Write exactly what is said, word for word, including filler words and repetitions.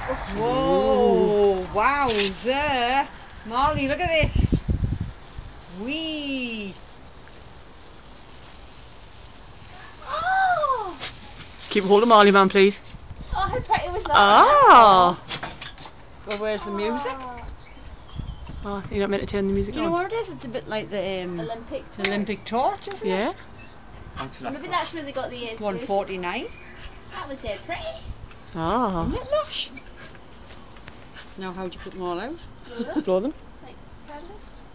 Whoa! Wowzer! Marley, look at this! Wee! Oh! Keep hold of Marley, man, please. Oh, how pretty was that? Ah! Well, where's the music? Oh, you're not meant to turn the music Do you know on. what it is? It's a bit like the um, Olympic the Olympic torch, isn't Yeah. it? Maybe that's where they got the years. one forty-nine. That was dead pretty. Ah. Isn't it lush? Now, how do you put them all out? Blow them. Like canvas.